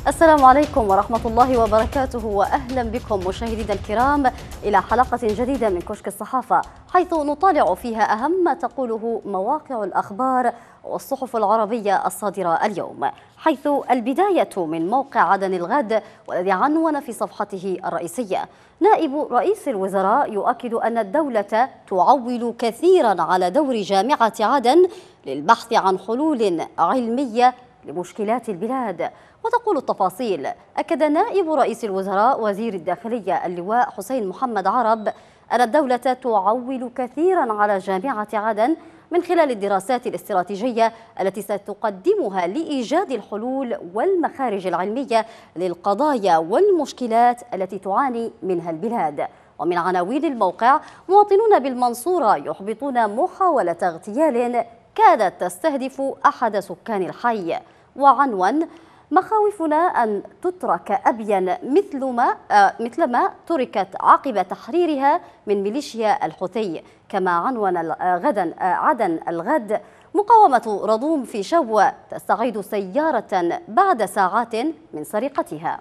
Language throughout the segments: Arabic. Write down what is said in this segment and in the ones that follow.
السلام عليكم ورحمة الله وبركاته، وأهلا بكم مشاهدينا الكرام إلى حلقة جديدة من كشك الصحافة، حيث نطالع فيها أهم ما تقوله مواقع الأخبار والصحف العربية الصادرة اليوم. حيث البداية من موقع عدن الغد، والذي عنون في صفحته الرئيسية: نائب رئيس الوزراء يؤكد أن الدولة تعول كثيرا على دور جامعة عدن للبحث عن حلول علمية لمشكلات البلاد. وتقول التفاصيل: أكد نائب رئيس الوزراء وزير الداخلية اللواء حسين محمد عرب أن الدولة تعول كثيرا على جامعة عدن من خلال الدراسات الاستراتيجية التي ستقدمها لإيجاد الحلول والمخارج العلمية للقضايا والمشكلات التي تعاني منها البلاد. ومن عناوين الموقع: مواطنون بالمنصورة يحبطون محاولة اغتيال كادت تستهدف أحد سكان الحي. وعنوان: مخاوفنا أن تترك أبين مثلما تركت عقب تحريرها من ميليشيا الحوثي. كما عنون عدن الغد: مقاومة رضوم في شبوة تستعيد سيارة بعد ساعات من سرقتها.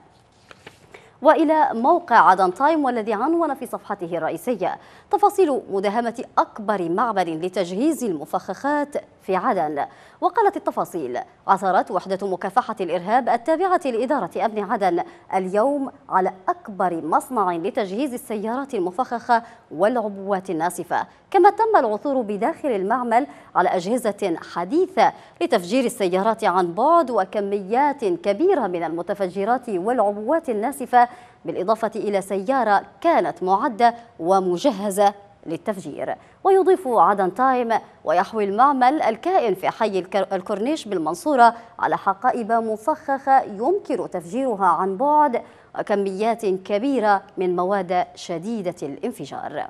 وإلى موقع عدن تايم، والذي عنون في صفحته الرئيسية تفاصيل مداهمة أكبر معبد لتجهيز المفخخات في عدن. وقالت التفاصيل: عثرت وحدة مكافحة الإرهاب التابعة لإدارة أمن عدن اليوم على أكبر مصنع لتجهيز السيارات المفخخة والعبوات الناسفة. كما تم العثور بداخل المعمل على أجهزة حديثة لتفجير السيارات عن بعد، وكميات كبيرة من المتفجرات والعبوات الناسفة، بالإضافة إلى سيارة كانت معدة ومجهزة للتفجير. ويضيف عدن تايم: ويحوي المعمل الكائن في حي الكورنيش بالمنصورة على حقائب مفخخة يمكن تفجيرها عن بعد، وكميات كبيرة من مواد شديدة الانفجار.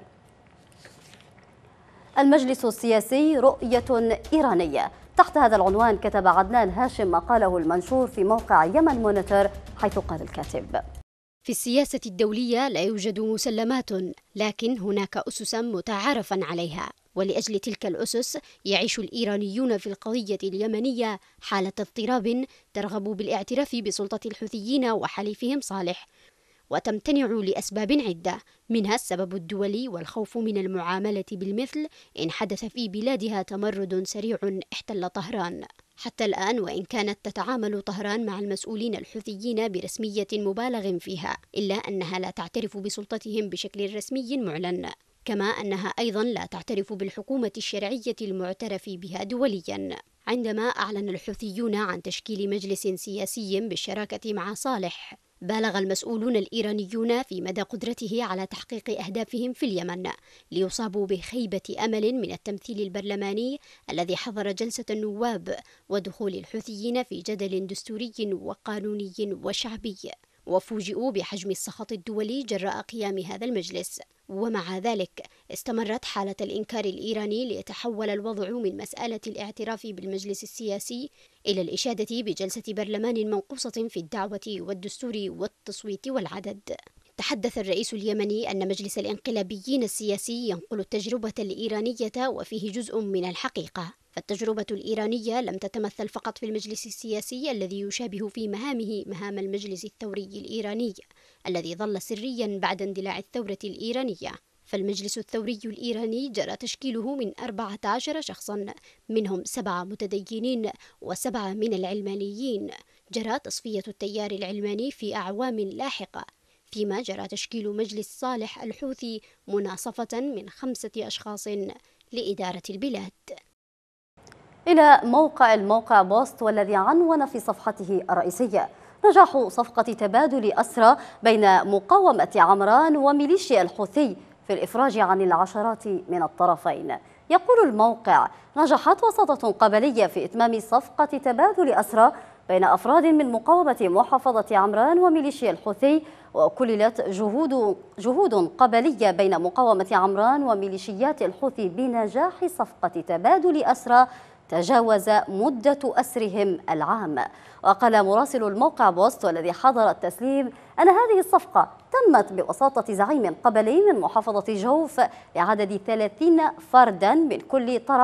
المجلس السياسي رؤية إيرانية. تحت هذا العنوان كتب عدنان هاشم مقاله المنشور في موقع يمن مونيتور، حيث قال الكاتب: في السياسة الدولية لا يوجد مسلمات، لكن هناك أسس متعارف عليها، ولأجل تلك الأسس يعيش الإيرانيون في القضية اليمنية حالة اضطراب ترغب بالاعتراف بسلطة الحوثيين وحليفهم صالح، وتمتنع لأسباب عدة، منها السبب الدولي والخوف من المعاملة بالمثل إن حدث في بلادها تمرد سريع احتل طهران. حتى الآن، وإن كانت تتعامل طهران مع المسؤولين الحوثيين برسمية مبالغ فيها، إلا أنها لا تعترف بسلطتهم بشكل رسمي معلن، كما أنها أيضا لا تعترف بالحكومة الشرعية المعترف بها دوليا. عندما أعلن الحوثيون عن تشكيل مجلس سياسي بالشراكة مع صالح، بالغ المسؤولون الإيرانيون في مدى قدرته على تحقيق أهدافهم في اليمن، ليصابوا بخيبة أمل من التمثيل البرلماني الذي حضر جلسة النواب، ودخول الحوثيين في جدل دستوري وقانوني وشعبي، وفوجئوا بحجم السخط الدولي جراء قيام هذا المجلس. ومع ذلك استمرت حالة الإنكار الإيراني ليتحول الوضع من مسألة الاعتراف بالمجلس السياسي إلى الإشادة بجلسة برلمان منقوصة في الدعوة والدستور والتصويت والعدد. تحدث الرئيس اليمني أن مجلس الانقلابيين السياسي ينقل التجربة الإيرانية وفيه جزء من الحقيقة، فالتجربة الإيرانية لم تتمثل فقط في المجلس السياسي الذي يشابه في مهامه مهام المجلس الثوري الإيراني الذي ظل سريا بعد اندلاع الثورة الإيرانية. فالمجلس الثوري الإيراني جرى تشكيله من 14 شخصا، منهم 7 متدينين و7 من العلمانيين. جرى تصفية التيار العلماني في أعوام لاحقة، فيما جرى تشكيل مجلس صالح الحوثي مناصفة من 5 أشخاص لإدارة البلاد. إلى الموقع بوست، والذي عنون في صفحته الرئيسية: نجاح صفقة تبادل أسرى بين مقاومة عمران وميليشيا الحوثي في الإفراج عن العشرات من الطرفين. يقول الموقع: نجحت وساطة قبلية في إتمام صفقة تبادل أسرى بين أفراد من مقاومة محافظة عمران وميليشيا الحوثي، وكللت جهود قبلية بين مقاومة عمران وميليشيات الحوثي بنجاح صفقة تبادل أسرى تجاوز مدة أسرهم العام. وقال مراسل الموقع بوست والذي حضر التسليم أن هذه الصفقة تمت بوساطة زعيم قبلي من محافظة جوف لعدد 30 فردا من كل طرف،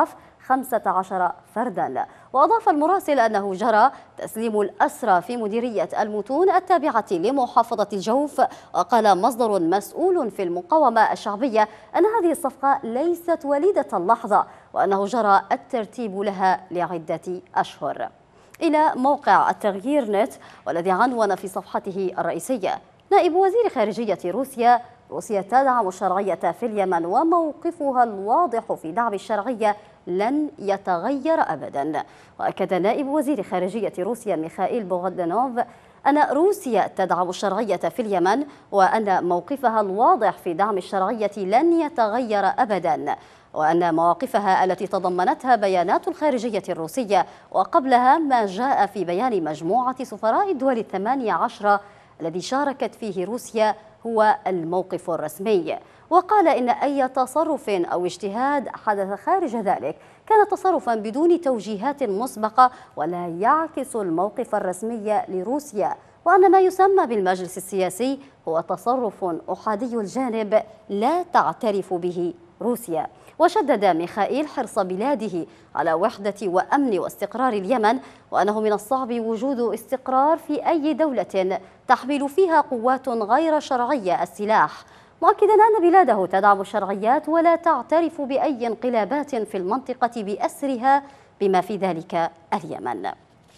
15 فردا. وأضاف المراسل أنه جرى تسليم الأسرى في مديرية المتون التابعة لمحافظة الجوف. وقال مصدر مسؤول في المقاومة الشعبية أن هذه الصفقة ليست وليدة اللحظة، وأنه جرى الترتيب لها لعدة أشهر. إلى موقع التغيير نت، والذي عنون في صفحته الرئيسية: نائب وزير خارجية روسيا تدعم الشرعية في اليمن، وموقفها الواضح في دعم الشرعية لن يتغير أبدا. وأكد نائب وزير خارجية روسيا ميخائيل بوغدانوف أن روسيا تدعم الشرعية في اليمن، وأن موقفها الواضح في دعم الشرعية لن يتغير أبدا، وأن مواقفها التي تضمنتها بيانات الخارجية الروسية وقبلها ما جاء في بيان مجموعة سفراء الدول 18 الذي شاركت فيه روسيا هو الموقف الرسمي. وقال إن أي تصرف أو اجتهاد حدث خارج ذلك كان تصرفا بدون توجيهات مسبقة ولا يعكس الموقف الرسمي لروسيا، وأن ما يسمى بالمجلس السياسي هو تصرف أحادي الجانب لا تعترف به روسيا. وشدد ميخائيل حرص بلاده على وحدة وأمن واستقرار اليمن، وأنه من الصعب وجود استقرار في أي دولة تحمل فيها قوات غير شرعية السلاح، مؤكدا أن بلاده تدعم الشرعيات ولا تعترف بأي انقلابات في المنطقة بأسرها بما في ذلك اليمن.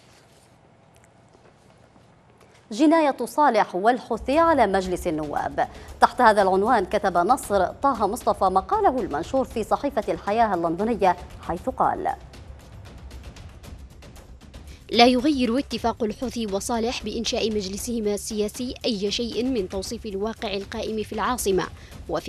جناية صالح والحوثي على مجلس النواب. تحت هذا العنوان كتب نصر طه مصطفى مقاله المنشور في صحيفة الحياة اللندنية، حيث قال: لا يغير اتفاق الحوثي وصالح بإنشاء مجلسهما السياسي أي شيء من توصيف الواقع القائم في العاصمة وفي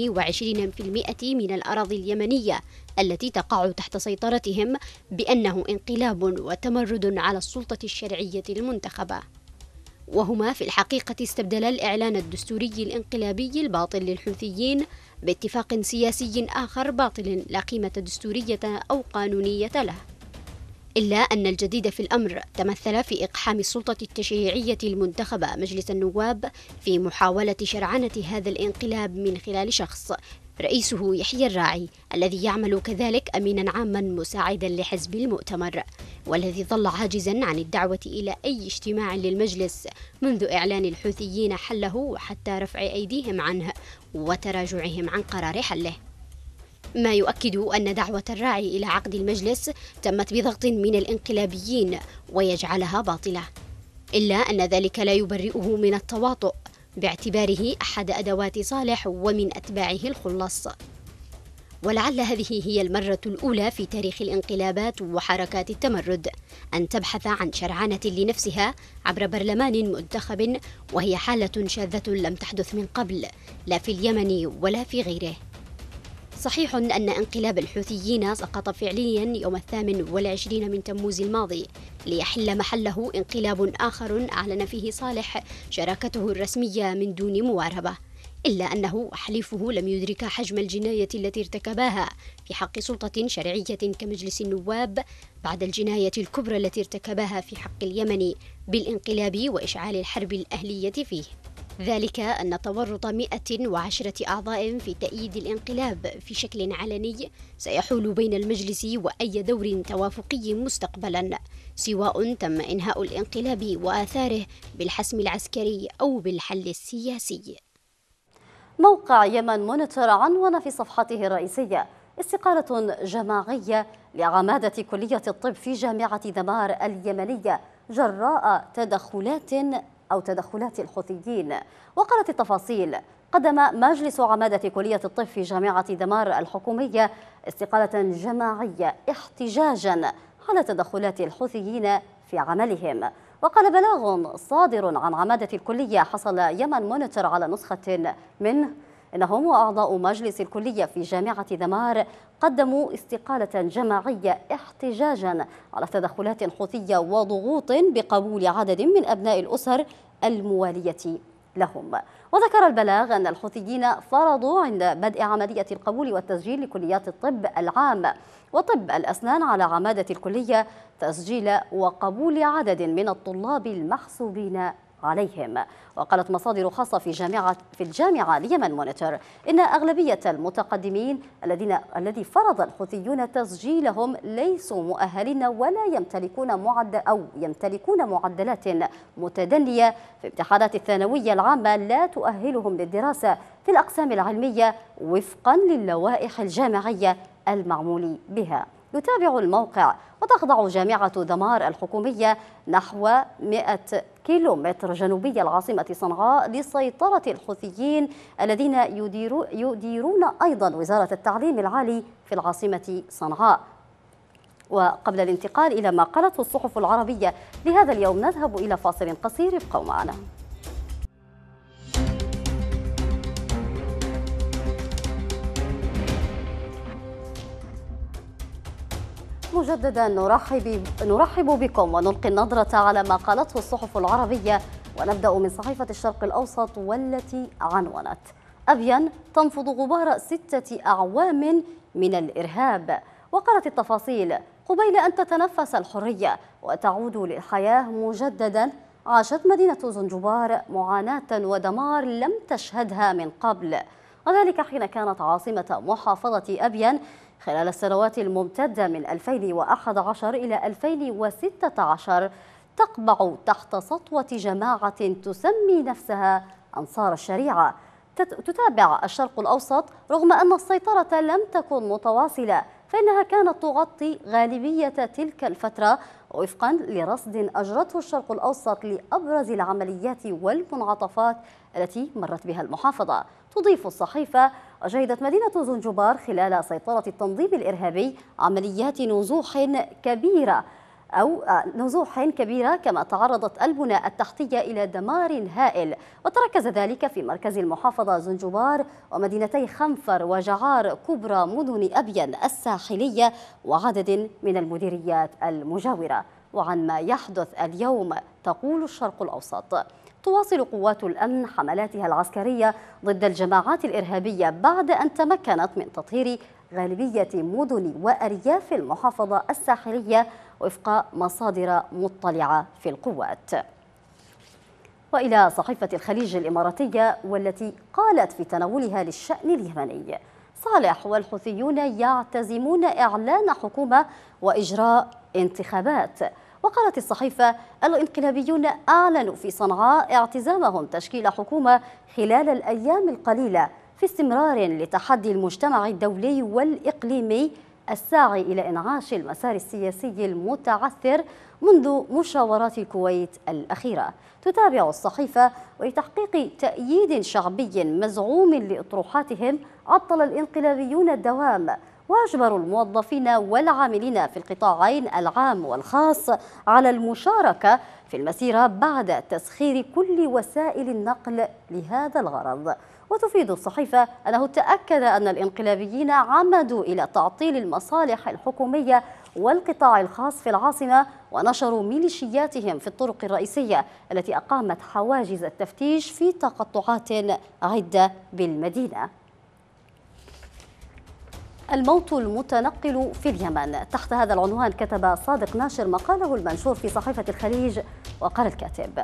22% من الأراضي اليمنية التي تقع تحت سيطرتهم بأنه انقلاب وتمرد على السلطة الشرعية المنتخبة، وهما في الحقيقة استبدلا الإعلان الدستوري الانقلابي الباطل للحوثيين باتفاق سياسي آخر باطل لا قيمة دستورية أو قانونية له. إلا أن الجديد في الأمر تمثل في إقحام السلطة التشريعية المنتخبة مجلس النواب في محاولة شرعنة هذا الانقلاب من خلال شخص رئيسه يحيى الراعي، الذي يعمل كذلك أمينا عاما مساعدا لحزب المؤتمر، والذي ظل عاجزا عن الدعوة إلى أي اجتماع للمجلس منذ إعلان الحوثيين حله وحتى رفع أيديهم عنه وتراجعهم عن قرار حله، ما يؤكد أن دعوة الراعي إلى عقد المجلس تمت بضغط من الانقلابيين ويجعلها باطلة. إلا أن ذلك لا يبرئه من التواطؤ باعتباره أحد أدوات صالح ومن أتباعه الخلص. ولعل هذه هي المرة الأولى في تاريخ الانقلابات وحركات التمرد أن تبحث عن شرعنة لنفسها عبر برلمان منتخب، وهي حالة شاذة لم تحدث من قبل لا في اليمن ولا في غيره. صحيح أن انقلاب الحوثيين سقط فعليا يوم 28 من تموز الماضي ليحل محله انقلاب آخر أعلن فيه صالح شراكته الرسمية من دون مواربة، إلا أنه وحليفه لم يدرك حجم الجناية التي ارتكباها في حق سلطة شرعية كمجلس النواب بعد الجناية الكبرى التي ارتكباها في حق اليمن بالانقلاب وإشعال الحرب الأهلية فيه، ذلك أن تورط 110 أعضاء في تأييد الانقلاب في شكل علني سيحول بين المجلس وأي دور توافقي مستقبلا، سواء تم إنهاء الانقلاب وآثاره بالحسم العسكري أو بالحل السياسي. موقع يمن مونيتور عنون في صفحته الرئيسية: استقالة جماعية لعمادة كلية الطب في جامعة دمار اليمنية جراء تدخلات الحوثيين. وقالت التفاصيل: قدم مجلس عمادة كلية الطب في جامعة دمار الحكومية استقالة جماعية احتجاجا على تدخلات الحوثيين في عملهم. وقال بلاغ صادر عن عمادة الكلية حصل يمن مونيتور على نسخة منه إنهم وأعضاء مجلس الكلية في جامعة دمار قدموا استقالة جماعية احتجاجا على تدخلات حوثية وضغوط بقبول عدد من أبناء الأسر الموالية لهم. وذكر البلاغ أن الحوثيين فرضوا عند بدء عملية القبول والتسجيل لكليات الطب العام وطب الأسنان على عمادة الكلية تسجيل وقبول عدد من الطلاب المحسوبين عليهم. وقالت مصادر خاصة في الجامعة اليمن مونيتور إن أغلبية المتقدمين الذي فرض الحوثيون تسجيلهم ليسوا مؤهلين ولا يمتلكون معدلات متدنية في امتحانات الثانوية العامة لا تؤهلهم للدراسة في الأقسام العلمية وفقا للوائح الجامعية المعمول بها. يتابع الموقع. وتخضع جامعة دمار الحكومية نحو 100 كيلومتر جنوبي العاصمة صنعاء لسيطرة الحوثيين الذين يديرون أيضا وزارة التعليم العالي في العاصمة صنعاء. وقبل الانتقال إلى ما قالته الصحف العربية لهذا اليوم نذهب إلى فاصل قصير، ابقوا معنا. مجددا نرحب بكم ونلقي النظرة على ما قالته الصحف العربية، ونبدأ من صحيفة الشرق الأوسط والتي عنونت: أبين تنفض غبار 6 أعوام من الإرهاب. وقالت التفاصيل: قبيل أن تتنفس الحرية وتعود للحياة مجددا، عاشت مدينة زنجبار معاناة ودمار لم تشهدها من قبل، وذلك حين كانت عاصمة محافظة أبين خلال السنوات الممتدة من 2011 إلى 2016 تقبع تحت سطوة جماعة تسمي نفسها أنصار الشريعة. تتابع الشرق الأوسط: رغم أن السيطرة لم تكن متواصلة فإنها كانت تغطي غالبية تلك الفترة وفقا لرصد أجرته الشرق الأوسط لأبرز العمليات والمنعطفات التي مرت بها المحافظة. تضيف الصحيفة: وشهدت مدينة زنجبار خلال سيطرة التنظيم الإرهابي عمليات نزوح كبيرة، كما تعرضت البنى التحتية إلى دمار هائل، وتركز ذلك في مركز المحافظة زنجبار ومدينتي خنفر وجعار كبرى مدن أبين الساحلية وعدد من المديريات المجاورة. وعن ما يحدث اليوم تقول الشرق الأوسط: تواصل قوات الأمن حملاتها العسكرية ضد الجماعات الإرهابية بعد أن تمكنت من تطهير غالبية مدن وأرياف المحافظة الساحلية وفق مصادر مطلعة في القوات. وإلى صحيفة الخليج الإماراتية والتي قالت في تناولها للشأن اليمني: صالح والحوثيون يعتزمون إعلان حكومة وإجراء انتخابات. وقالت الصحيفة: الانقلابيون أعلنوا في صنعاء اعتزامهم تشكيل حكومة خلال الأيام القليلة في استمرار لتحدي المجتمع الدولي والإقليمي الساعي إلى إنعاش المسار السياسي المتعثر منذ مشاورات الكويت الأخيرة. تتابع الصحيفة: ولتحقيق تأييد شعبي مزعوم لأطروحاتهم عطل الانقلابيون الدوام، وأجبروا الموظفين والعاملين في القطاعين العام والخاص على المشاركة في المسيرة بعد تسخير كل وسائل النقل لهذا الغرض. وتفيد الصحيفة أنه تأكد أن الانقلابيين عمدوا إلى تعطيل المصالح الحكومية والقطاع الخاص في العاصمة، ونشروا ميليشياتهم في الطرق الرئيسية التي أقامت حواجز التفتيش في تقطعات عدة بالمدينة. الموت المتنقل في اليمن. تحت هذا العنوان كتب صادق ناشر مقاله المنشور في صحيفة الخليج، وقال الكاتب: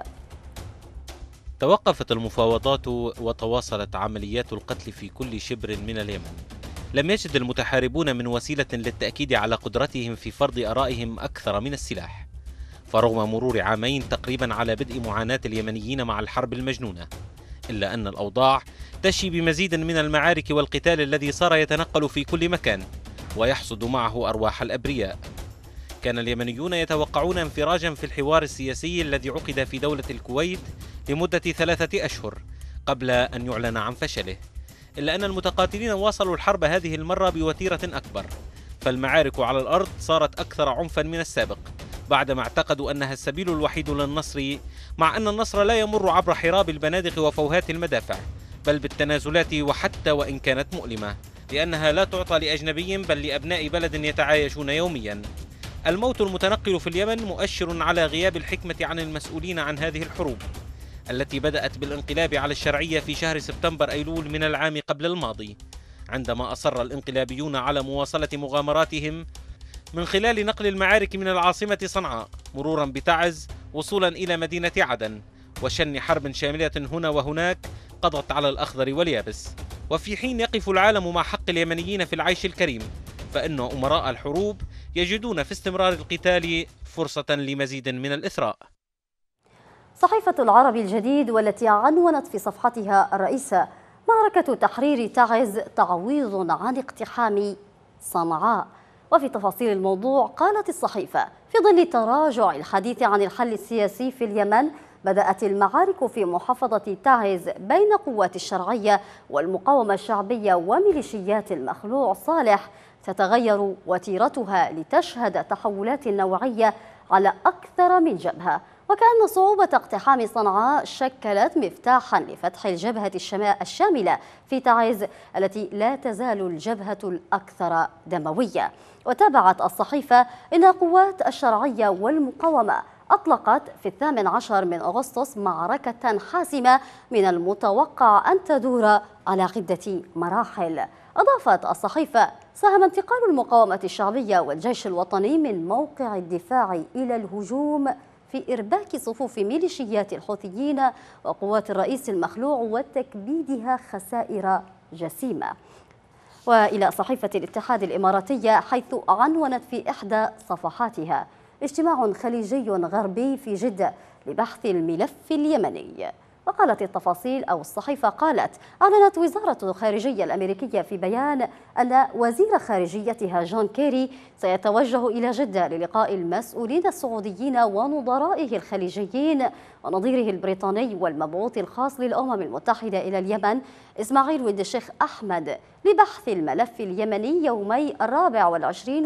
توقفت المفاوضات وتواصلت عمليات القتل في كل شبر من اليمن. لم يجد المتحاربون من وسيلة للتأكيد على قدرتهم في فرض آرائهم أكثر من السلاح. فرغم مرور عامين تقريبا على بدء معاناة اليمنيين مع الحرب المجنونة، إلا أن الأوضاع تشي بمزيد من المعارك والقتال الذي صار يتنقل في كل مكان ويحصد معه أرواح الأبرياء. كان اليمنيون يتوقعون انفراجا في الحوار السياسي الذي عقد في دولة الكويت لمدة 3 أشهر قبل أن يعلن عن فشله، إلا أن المتقاتلين واصلوا الحرب هذه المرة بوتيرة أكبر، فالمعارك على الأرض صارت أكثر عنفا من السابق بعدما اعتقدوا أنها السبيل الوحيد للنصر، مع أن النصر لا يمر عبر حراب البنادق وفوهات المدافع، بل بالتنازلات، وحتى وإن كانت مؤلمة، لأنها لا تعطى لأجنبي بل لأبناء بلد يتعايشون يوميا. الموت المتنقل في اليمن مؤشر على غياب الحكمة عن المسؤولين عن هذه الحروب التي بدأت بالانقلاب على الشرعية في شهر سبتمبر أيلول من العام قبل الماضي، عندما أصر الانقلابيون على مواصلة مغامراتهم من خلال نقل المعارك من العاصمة صنعاء مرورا بتعز وصولا إلى مدينة عدن، وشن حرب شاملة هنا وهناك قضت على الأخضر واليابس. وفي حين يقف العالم مع حق اليمنيين في العيش الكريم، فإن أمراء الحروب يجدون في استمرار القتال فرصة لمزيد من الإثراء. صحيفة العربي الجديد والتي عنونت في صفحتها الرئيسة: معركة تحرير تعز تعويض عن اقتحام صنعاء. وفي تفاصيل الموضوع قالت الصحيفة: في ظل تراجع الحديث عن الحل السياسي في اليمن، بدأت المعارك في محافظة تعز بين قوات الشرعية والمقاومة الشعبية وميليشيات المخلوع صالح تتغير وتيرتها لتشهد تحولات نوعية على أكثر من جبهة، وكأن صعوبة اقتحام صنعاء شكلت مفتاحا لفتح الجبهة الشاملة في تعز التي لا تزال الجبهة الأكثر دموية. وتابعت الصحيفة أن قوات الشرعية والمقاومة أطلقت في 18 من أغسطس معركة حاسمة من المتوقع أن تدور على عدة مراحل. أضافت الصحيفة: ساهم انتقال المقاومة الشعبية والجيش الوطني من موقع الدفاع إلى الهجوم في إرباك صفوف ميليشيات الحوثيين وقوات الرئيس المخلوع وتكبيدها خسائر جسيمة. وإلى صحيفة الاتحاد الإماراتية، حيث عنونت في إحدى صفحاتها: اجتماع خليجي غربي في جدة لبحث الملف اليمني. وقالت التفاصيل أو الصحيفة قالت: أعلنت وزارة الخارجية الأمريكية في بيان أن وزير خارجيتها جون كيري سيتوجه إلى جدة للقاء المسؤولين السعوديين ونظرائه الخليجيين ونظيره البريطاني والمبعوث الخاص للأمم المتحدة إلى اليمن إسماعيل ولد الشيخ أحمد لبحث الملف اليمني يومي 24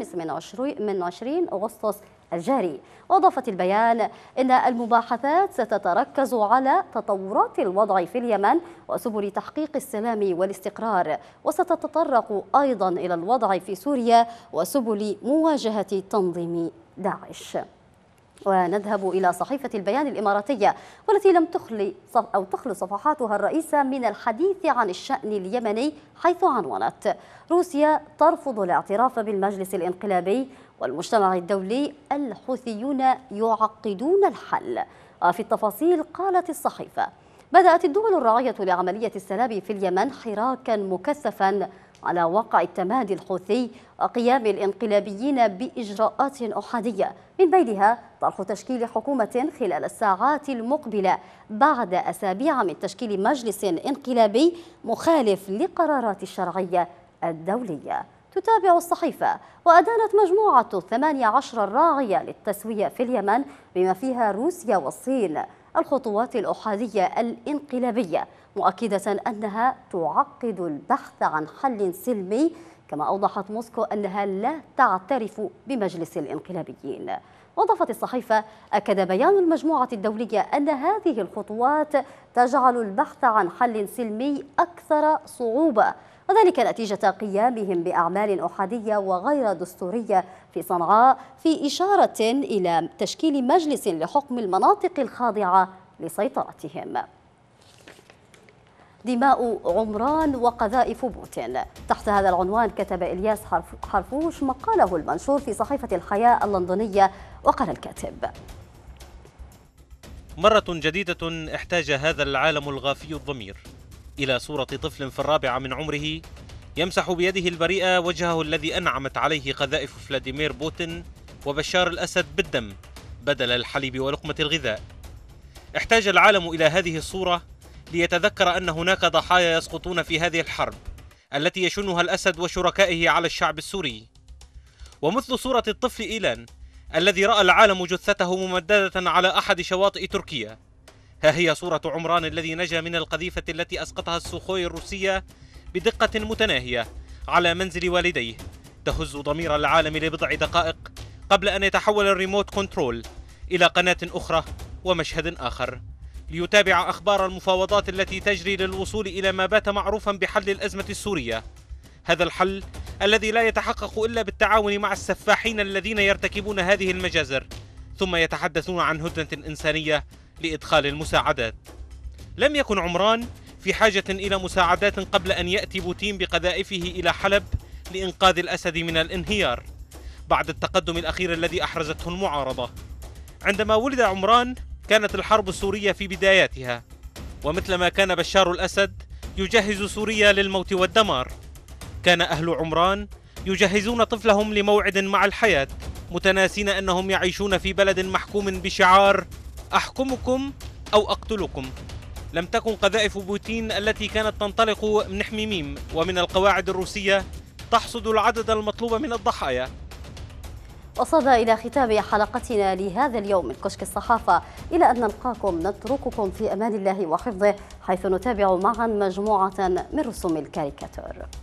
و25 أغسطس الجاري. وأضافت البيان إن المباحثات ستتركز على تطورات الوضع في اليمن وسبل تحقيق السلام والاستقرار، وستتطرق أيضا إلى الوضع في سوريا وسبل مواجهة تنظيم داعش. ونذهب إلى صحيفة البيان الإماراتية والتي لم تخلو صفحاتها الرئيسة من الحديث عن الشأن اليمني، حيث عنونت: روسيا ترفض الاعتراف بالمجلس الانقلابي والمجتمع الدولي الحوثيون يعقدون الحل. وفي التفاصيل قالت الصحيفة: بدأت الدول الراعية لعملية السلام في اليمن حراكا مكثفا على وقع التمادي الحوثي وقيام الانقلابيين بإجراءات أحادية، من بينها طرح تشكيل حكومة خلال الساعات المقبلة بعد أسابيع من تشكيل مجلس انقلابي مخالف لقرارات الشرعية الدولية. تتابع الصحيفة: وأدانت مجموعة 18 راعية للتسوية في اليمن بما فيها روسيا والصين الخطوات الأحادية الانقلابية، مؤكدة أنها تعقد البحث عن حل سلمي، كما أوضحت موسكو أنها لا تعترف بمجلس الانقلابيين. وأضافت الصحيفة: أكد بيان المجموعة الدولية أن هذه الخطوات تجعل البحث عن حل سلمي أكثر صعوبة، وذلك نتيجة قيامهم بأعمال أحادية وغير دستورية في صنعاء، في إشارة إلى تشكيل مجلس لحكم المناطق الخاضعة لسيطرتهم. دماء عمران وقذائف بوتين. تحت هذا العنوان كتب إلياس حرفوش مقاله المنشور في صحيفة الحياة اللندنية، وقال الكاتب: مرة جديدة احتاج هذا العالم الغافي الضمير إلى صورة طفل في 4 من عمره يمسح بيده البريئة وجهه الذي أنعمت عليه قذائف فلاديمير بوتين وبشار الأسد بالدم بدل الحليب ولقمة الغذاء. احتاج العالم إلى هذه الصورة ليتذكر أن هناك ضحايا يسقطون في هذه الحرب التي يشنها الأسد وشركائه على الشعب السوري. ومثل صورة الطفل إيلان الذي رأى العالم جثته ممددة على أحد شواطئ تركيا، ها هي صورة عمران الذي نجا من القذيفة التي أسقطها السوخوي الروسية بدقة متناهية على منزل والديه، تهز ضمير العالم لبضع دقائق قبل أن يتحول الريموت كنترول إلى قناة أخرى ومشهد آخر ليتابع أخبار المفاوضات التي تجري للوصول إلى ما بات معروفا بحل الأزمة السورية. هذا الحل الذي لا يتحقق إلا بالتعاون مع السفاحين الذين يرتكبون هذه المجازر، ثم يتحدثون عن هدنة إنسانية لإدخال المساعدات. لم يكن عمران في حاجة إلى مساعدات قبل أن يأتي بوتين بقذائفه إلى حلب لإنقاذ الأسد من الانهيار بعد التقدم الأخير الذي أحرزته المعارضة. عندما ولد عمران كانت الحرب السورية في بداياتها، ومثلما كان بشار الأسد يجهز سوريا للموت والدمار، كان أهل عمران يجهزون طفلهم لموعد مع الحياة، متناسين أنهم يعيشون في بلد محكوم بشعار أحكمكم أو أقتلكم. لم تكن قذائف بوتين التي كانت تنطلق من حميميم ومن القواعد الروسية تحصد العدد المطلوب من الضحايا. وصل إلى ختام حلقتنا لهذا اليوم من كشك الصحافة. إلى أن نلقاكم نترككم في أمان الله وحفظه، حيث نتابع معا مجموعة من رسوم الكاريكاتور.